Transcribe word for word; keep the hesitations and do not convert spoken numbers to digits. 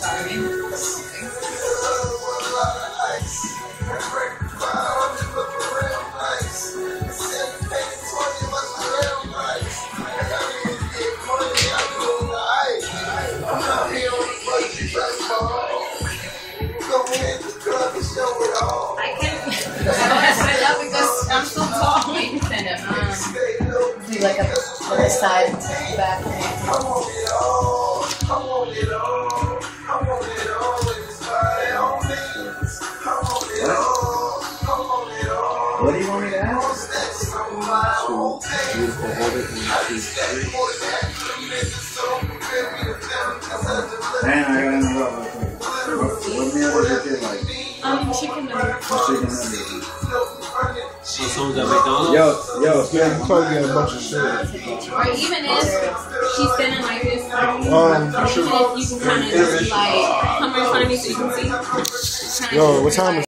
sorry. I can't. I know because I'm so tall. You can stand up. Um, do like a like a side and back thing. What do you want me to ask? Beautiful orbit and Man, I gotta interrupt. What meal was your kid like? um, chicken nuggets. Chicken nuggets. So someone's at McDonald's? Yo, yo, Yeah, you probably get a bunch of shit. Or even if she's standing like this, Um, or even if you can kind of just like come in front of me so you can see. Yo, what time is